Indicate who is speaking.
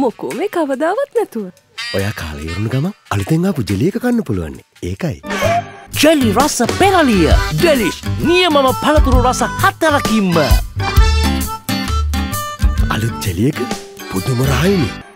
Speaker 1: මොකෝ මේ කවදාවත් නැතුව.
Speaker 2: ඔයා කාලේ ඉරුණු ගම අලුතෙන් ආපු ජෙලි එක කන්න පුළුවන්. ඒකයි.
Speaker 3: ජෙලි රස පෙරලිය. ඩෙලිෂ් නියමම පළතුරු රස 4කින්ම.
Speaker 2: අලුත් ජෙලි එක පුදුම රහයිනේ.